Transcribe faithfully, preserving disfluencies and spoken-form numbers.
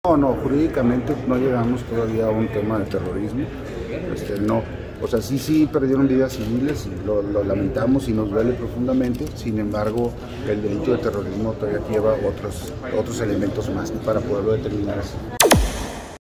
No, no, jurídicamente no llegamos todavía a un tema de terrorismo, este, no, o sea, sí, sí perdieron vidas civiles, y lo, lo lamentamos y nos duele profundamente. Sin embargo, el delito de terrorismo todavía lleva otros, otros elementos más para poderlo determinar así.